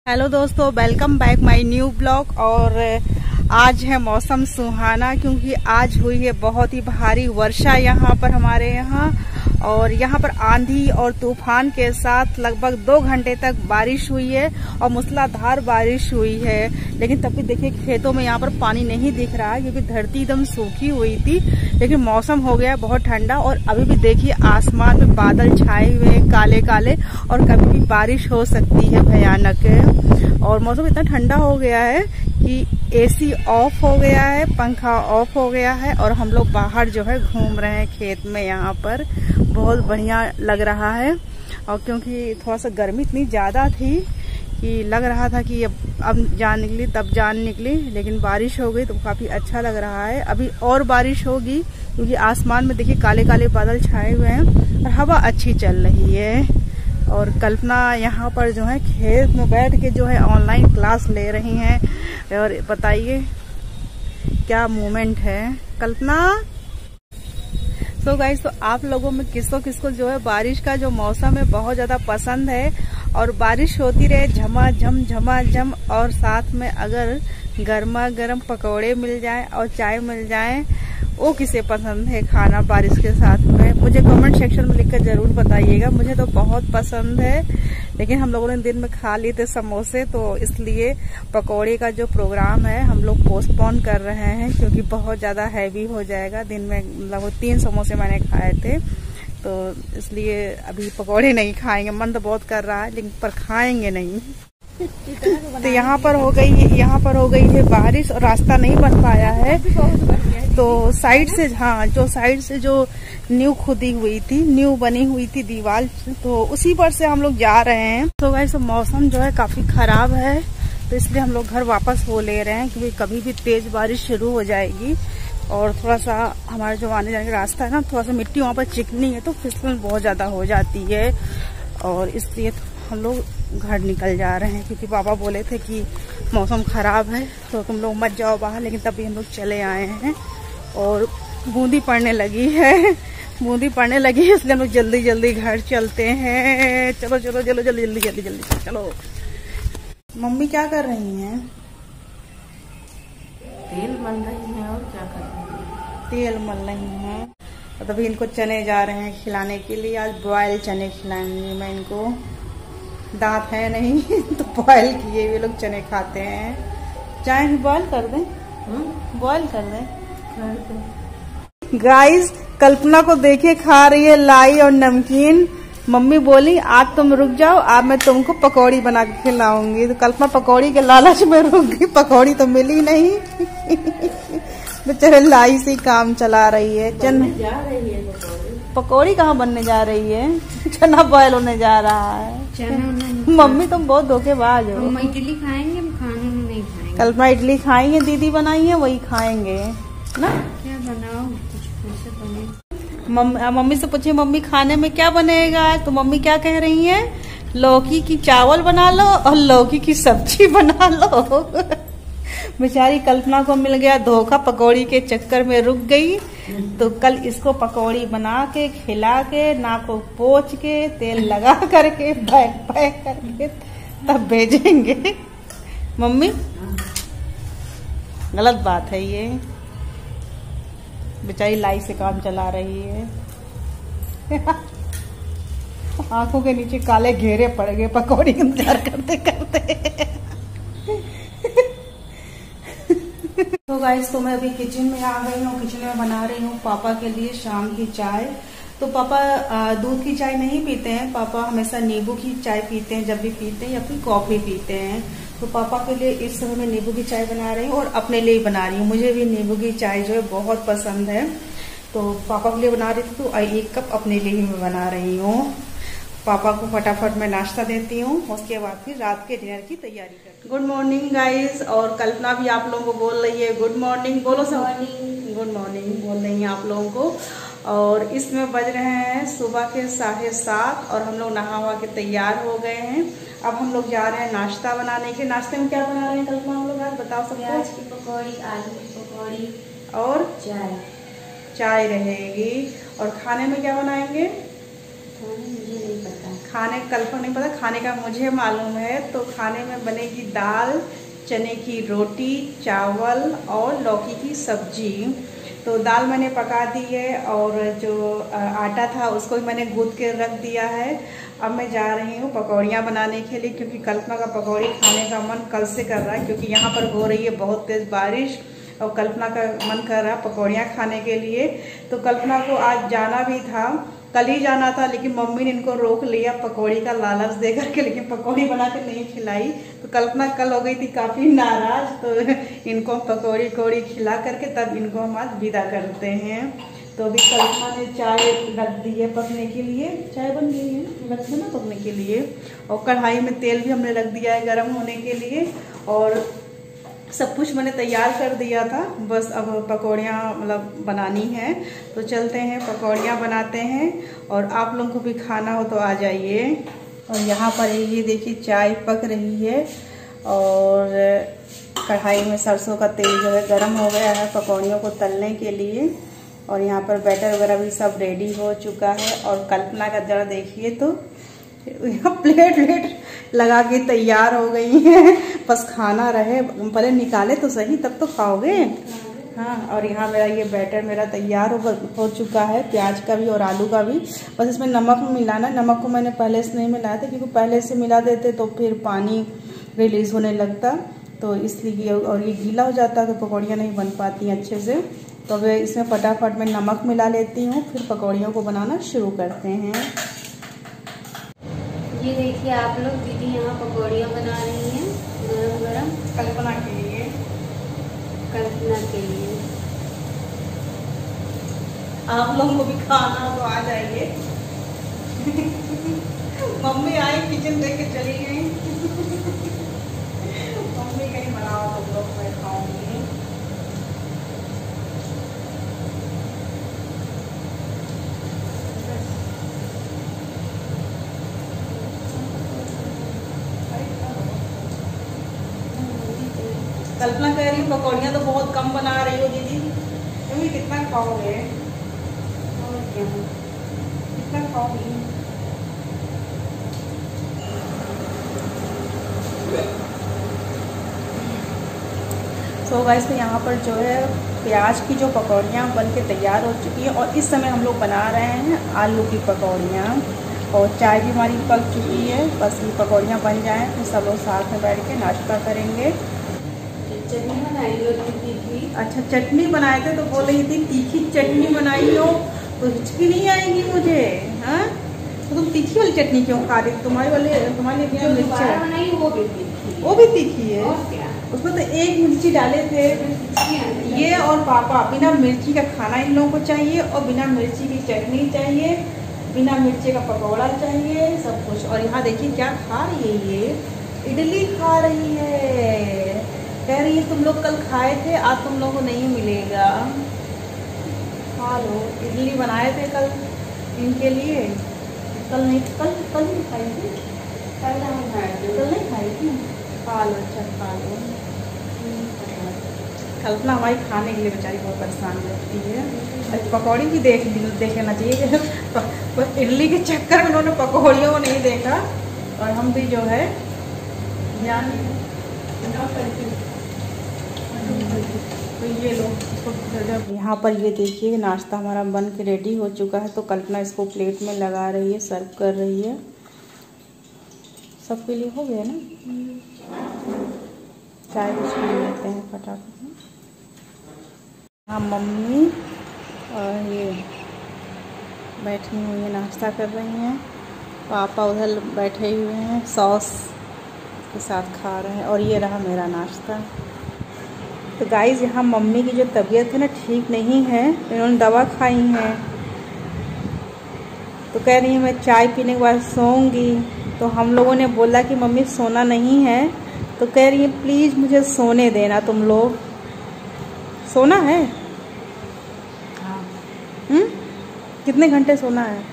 Hello दोस्तों, welcome back my new blog. और आज है मौसम सुहाना क्योंकि आज हुई है बहुत ही भारी वर्षा यहाँ पर हमारे यहाँ। और यहाँ पर आंधी और तूफान के साथ लगभग 2 घंटे तक बारिश हुई है और मूसलाधार बारिश हुई है। लेकिन तब भी देखिए खेतों में यहाँ पर पानी नहीं दिख रहा है क्योंकि धरती एकदम सूखी हुई थी। लेकिन मौसम हो गया बहुत ठंडा और अभी भी देखिए आसमान में बादल छाए हुए हैं काले काले और कभी भी बारिश हो सकती है भयानक। और मौसम इतना ठंडा हो गया है कि एसी ऑफ हो गया है, पंखा ऑफ हो गया है और हम लोग बाहर जो है घूम रहे हैं खेत में। यहाँ पर बहुत बढ़िया लग रहा है। और क्योंकि थोड़ा सा गर्मी इतनी ज़्यादा थी कि लग रहा था कि अब जान निकली तब जान निकली, लेकिन बारिश हो गई तो काफ़ी अच्छा लग रहा है। अभी और बारिश होगी क्योंकि आसमान में देखिए काले काले बादल छाए हुए हैं और हवा अच्छी चल रही है। और कल्पना यहाँ पर जो है खेत में बैठ के जो है ऑनलाइन क्लास ले रही हैं। और बताइए क्या मोमेंट है कल्पना। सो गाइस, तो आप लोगों में किसको किसको जो है बारिश का जो मौसम है बहुत ज्यादा पसंद है और बारिश होती रहे झमाझम और साथ में अगर गर्मा गर्म पकौड़े मिल जाए और चाय मिल जाए, वो किसे पसंद है खाना बारिश के साथ में। मुझे कमेंट सेक्शन में लिखकर जरूर बताइएगा। मुझे तो बहुत पसंद है, लेकिन हम लोगों ने दिन में खा लिए थे समोसे तो इसलिए पकौड़े का जो प्रोग्राम है हम लोग पोस्टपोन कर रहे हैं क्योंकि बहुत ज़्यादा हैवी हो जाएगा। दिन में लगभग 3 समोसे मैंने खाए थे तो इसलिए अभी पकौड़े नहीं खाएंगे। मन तो बहुत कर रहा है लेकिन पर खाएंगे नहीं। तो यहाँ पर हो गई है बारिश और रास्ता नहीं बन पाया है। तो साइड से जो साइड से जो न्यू खुदी हुई थी, न्यू बनी हुई थी दीवार, तो उसी पर से हम लोग जा रहे हैं। तो वैसे मौसम जो है काफी खराब है तो इसलिए हम लोग घर वापस हो ले रहे हैं क्योंकि कभी भी तेज बारिश शुरू हो जाएगी। और थोड़ा सा हमारा जो आने जाने का रास्ता है ना, थोड़ा सा मिट्टी वहाँ पर चिकनी है तो फिसलन बहुत ज्यादा हो जाती है। और इसलिए हम लोग घर निकल जा रहे हैं क्योंकि पापा बोले थे कि मौसम खराब है तो तुम लोग मत जाओ बाहर, लेकिन तभी हम लोग चले आए हैं। और बूंदी पड़ने लगी है इसलिए हम लोग जल्दी जल्दी घर चलते हैं। चलो जल्दी चलो। मम्मी क्या कर रही हैं? तेल मल रही है और क्या कर रही है? तेल मल रही हैं। तो तभी इनको चने जा रहे हैं खिलाने के लिए। आज बॉयल चने खिलाएंगे मैं इनको। दांत है नहीं तो बॉयल किए हुए लोग चने खाते हैं। चाय भी बॉयल कर दें? बॉयल कर दें। गाइस, कल्पना को देखिए खा रही है लाई और नमकीन। मम्मी बोली आज तुम रुक जाओ, आज मैं तुमको पकौड़ी बना के खिलाऊंगी। तो कल्पना पकौड़ी के लालच में रुक गई, पकौड़ी तो मिली नहीं। बेचारे लाई से काम चला रही है। पकौड़ी कहाँ बनने जा रही है? चना बॉयल होने जा रहा है। मम्मी तुम बहुत धोखेबाज हो। हम इडली खाएंगे, हम खाना नहीं खाएंगे। कल्पना इडली खाएंगे, दीदी बनाई है वही खाएंगे ना। क्या बनाओ? कुछ बने। मम्मी से पूछे मम्मी खाने में क्या बनेगा, तो मम्मी क्या कह रही है? लौकी की चावल बना लो और लौकी की सब्जी बना लो। बेचारी कल्पना को मिल गया धोखा, पकौड़ी के चक्कर में रुक गई। तो कल इसको पकौड़ी बना के खिला के नाक को पोंछ के तेल लगा करके पैक करके तब भेजेंगे। मम्मी गलत बात है ये। बेचारी लाई से काम चला रही है। आंखों के नीचे काले घेरे पड़ गए पकौड़ी इंतजार करते करते। तो गाइस, तो मैं अभी किचन में आ गई हूँ। किचन में बना रही हूँ पापा के लिए शाम की चाय। तो पापा दूध की चाय नहीं पीते हैं। पापा हमेशा नींबू की चाय पीते हैं जब भी पीते हैं, या फिर कॉफी पीते हैं। तो पापा के लिए इस समय मैं नींबू की चाय बना रही हूँ और अपने लिए बना रही हूँ। मुझे भी नींबू की चाय जो है बहुत पसंद है तो पापा के लिए बना रही थी। तो 1 कप अपने लिए ही मैं बना रही हूँ। पापा को फटाफट मैं नाश्ता देती हूँ, उसके बाद फिर रात के डिनर की तैयारी करती हूँ। Good morning guys. और कल्पना भी आप लोगों को बोल रही है गुड मॉर्निंग। बोलो सब गुड मॉर्निंग बोल रही है आप लोगों को। और इसमें बज रहे हैं सुबह के 7:30 और हम लोग नहा हुआ के तैयार हो गए हैं। अब हम लोग जा रहे हैं नाश्ता बनाने के। नाश्ते में क्या बना रहे हैं कल्पना हम लोग? आज बताओ सब। प्याज की पकौड़ी, आलू की पकौड़ी और चाय रहेगी। और खाने में क्या बनाएंगे? मुझे नहीं पता। खाने कल्पना नहीं पता, खाने का मुझे मालूम है। तो खाने में बनेगी दाल, चने की रोटी, चावल और लौकी की सब्जी। तो दाल मैंने पका दी है और जो आटा था उसको भी मैंने गूंथ के रख दिया है। अब मैं जा रही हूँ पकौड़ियाँ बनाने के लिए, क्योंकि कल्पना का पकौड़ी खाने का मन कल से कर रहा है, क्योंकि यहाँ पर हो रही है बहुत तेज़ बारिश और कल्पना का मन कर रहा है पकौड़ियाँ खाने के लिए। तो कल्पना को आज जाना भी था, कल ही जाना था, लेकिन मम्मी ने इनको रोक लिया पकौड़ी का लालच दे करके, लेकिन पकौड़ी बना के नहीं खिलाई। तो कल्पना कल हो गई थी काफ़ी नाराज, तो इनको पकौड़ी खिला करके तब इनको हम आज विदा करते हैं। तो अभी कल्पना ने चाय रख दी है पकने के लिए, चाय बन गई है रख देना पकने के लिए, और कढ़ाई में तेल भी हमने रख दिया है गर्म होने के लिए, और सब कुछ मैंने तैयार कर दिया था। बस अब पकौड़ियाँ मतलब बनानी है। तो चलते हैं पकौड़ियाँ बनाते हैं, और आप लोगों को भी खाना हो तो आ जाइए। और यहाँ पर ये देखिए चाय पक रही है और कढ़ाई में सरसों का तेल जो है गरम हो गया है पकौड़ियों को तलने के लिए। और यहाँ पर बैटर वगैरह भी सब रेडी हो चुका है। और कल्पना का जरा देखिए तो यहाँ प्लेट लगा के तैयार हो गई है, बस खाना रहे, पहले निकाले तो सही तब तो खाओगे। हाँ, और यहाँ मेरा ये बैटर मेरा तैयार हो चुका है, प्याज का भी और आलू का भी। बस इसमें नमक मिलाना, नमक को मैंने पहले से नहीं मिलाया था, क्योंकि पहले से मिला देते तो फिर पानी रिलीज़ होने लगता, तो इसलिए, और ये गीला हो जाता तो पकौड़ियाँ नहीं बन पाती अच्छे से। तो अब इसमें फटाफट मैं नमक मिला लेती हूँ, फिर पकौड़ियों को बनाना शुरू करते हैं। ये देखिए आप लोग, दीदी यहाँ पकौड़ियाँ बना रही हैं गरम गरम कल्पना के लिए, कल्पना के लिए। आप लोगों को भी खाना तो आ जाइए। मम्मी आई किचन देख के चली गई। मम्मी कहीं बनाओ तो लोग मैं खाऊंगी। कल्पना कह रही पकौड़ियाँ तो बहुत कम बना रही हो दीदी, तुम कितना खाओगे? और क्या कितना खाओगी? तो गाइस यहाँ पर जो है प्याज की जो पकौड़ियाँ बन के तैयार हो चुकी है, और इस समय हम लोग बना रहे हैं आलू की पकौड़ियाँ, और चाय भी हमारी पक चुकी है। बस ये पकौड़ियाँ बन जाएँ फिर सब लोग साथ में बैठ के नाश्ता करेंगे। चटनी बनाई हो तीखी? अच्छा, चटनी बनाए थे तो बोल रही थी तीखी चटनी बनाई हो तो हिचकी नहीं आएगी मुझे। हाँ, तो तुम तीखी वाली चटनी क्यों खा रही? तुम्हारे लिए बनाई वो भी तीखी है। उसमें तो एक मिर्ची डाले थे ये, और पापा बिना मिर्ची का खाना इन लोगों को चाहिए, और बिना मिर्ची की चटनी चाहिए, बिना मिर्ची का पकौड़ा चाहिए, सब कुछ। और यहाँ देखिए क्या खा रही है, ये इडली खा रही है। कह रही है तुम लोग कल खाए थे, आज तुम लोगों को नहीं मिलेगा, खा लो। इडली बनाए थे कल इनके लिए, कल नहीं खाई थी, कल नहीं खाई थी, खा लो। अच्छा खा लो। कल्पना हमारी खाने के लिए बेचारी बहुत परेशान रहती है। पकौड़ी भी देख लेना चाहिए। इडली के चक्कर में उन्होंने पकौड़ियों को नहीं देखा, और हम भी जो है ध्यान तो ये लो। यहाँ पर ये देखिए नाश्ता हमारा बन के रेडी हो चुका है। तो कल्पना इसको प्लेट में लगा रही है, सर्व कर रही है। सबके लिए हो गया ना, चाय कुछ पी लेते हैं फटाफट में। हाँ, मम्मी और ये बैठी हुई है, नाश्ता कर रही हैं। पापा उधर बैठे हुए हैं, सॉस के साथ खा रहे हैं। और ये रहा मेरा नाश्ता। तो गाइस यहाँ मम्मी की जो तबीयत है ना ठीक नहीं है, इन्होंने दवा खाई है, तो कह रही है मैं चाय पीने के बाद सोऊंगी। तो हम लोगों ने बोला कि मम्मी सोना नहीं है, तो कह रही है प्लीज़ मुझे सोने देना, तुम लोग सोना है। कितने घंटे सोना है?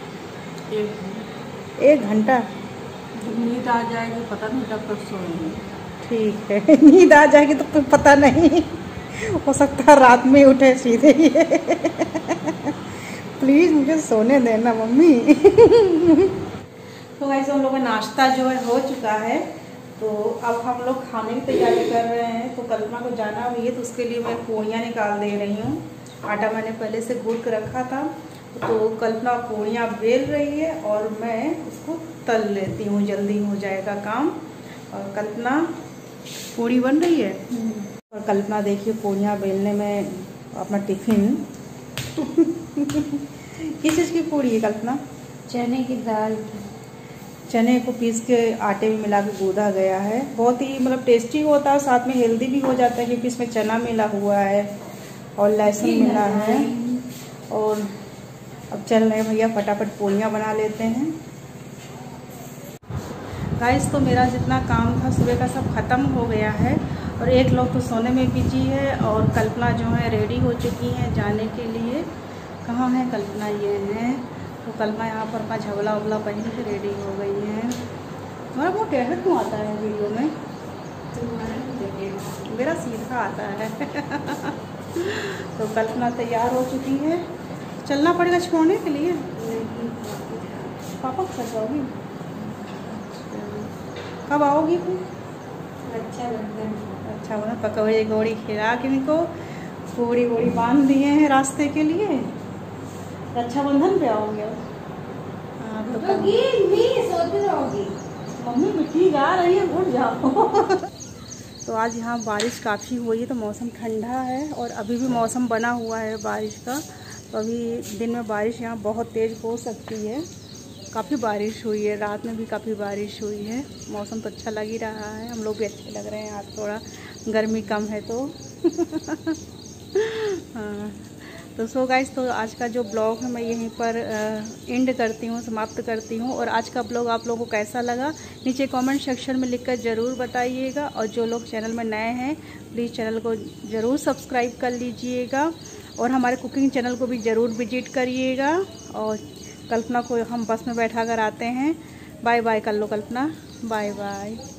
1 घंटा। नींद आ जाएगी पता नहीं तब तक सोएंगे। ठीक है, नींद आ जाएगी तो पता नहीं, हो सकता है रात में उठे सीधे ही। प्लीज़ मुझे सोने देना मम्मी। तो गाइस हम लोग का नाश्ता जो है हो चुका है, तो अब हम लोग खाने की तैयारी कर रहे हैं। तो कल्पना को जाना भी है, तो उसके लिए मैं पूड़ियाँ निकाल दे रही हूँ। आटा मैंने पहले से गूँथ के रखा था, तो कल्पना पूड़ियाँ बेल रही है और मैं उसको तल लेती हूँ, जल्दी हो जाएगा काम। और कल्पना पूड़ी बन रही है और कल्पना देखिए पूड़ियाँ बेलने में अपना टिफिन किस चीज़ की पूड़ी है कल्पना? चने की दाल। चने को पीस के आटे में मिला के गूँधा गया है। बहुत ही मतलब टेस्टी होता है, साथ में हेल्दी भी हो जाता है क्योंकि इसमें चना मिला हुआ है और लहसुन मिला है। और अब चल रहे भैया फटाफट पूड़ियाँ बना लेते हैं। गाइस तो मेरा जितना काम था सुबह का सब ख़त्म हो गया है और एक लोग तो सोने में बिजी है और कल्पना जो है रेडी हो चुकी हैं जाने के लिए। कहाँ है कल्पना? ये है। तो कल्पना यहाँ पर अपना झबला उबला पहन के रेडी हो गई है। मेरा वो टेढ़ा क्यों आता है वीडियो में? मेरा सीधा आता है। तो कल्पना तैयार हो चुकी है, चलना पड़ेगा छोड़ने के लिए। पापा के साथ जाओगी? कब आओगी तुम? अच्छा बना पकौड़े गौड़ी खिला के इनको पूड़ी वोड़ी बांध दिए हैं रास्ते के लिए। रक्षाबंधन पे आओगे? हाँ तो मम्मी मिट्टी गा रही है, उठ जाओ। तो आज यहाँ बारिश काफ़ी हुई है, तो मौसम ठंडा है और अभी भी मौसम बना हुआ है बारिश का। तो अभी दिन में बारिश यहाँ बहुत तेज़ हो सकती है। काफ़ी बारिश हुई है, रात में भी काफ़ी बारिश हुई है। मौसम तो अच्छा लग ही रहा है, हम लोग भी अच्छे लग रहे हैं। आज थोड़ा गर्मी कम है तो हाँ। तो सो गाइस, तो आज का जो ब्लॉग है मैं यहीं पर एंड करती हूँ, समाप्त करती हूँ। और आज का ब्लॉग आप लोगों को कैसा लगा नीचे कमेंट सेक्शन में लिखकर ज़रूर बताइएगा। और जो लोग चैनल में नए हैं प्लीज़ चैनल को ज़रूर सब्सक्राइब कर लीजिएगा और हमारे कुकिंग चैनल को भी ज़रूर विजिट करिएगा। और कल्पना को हम बस में बैठा कर आते हैं। बाय बाय कर लो कल्पना, बाय बाय।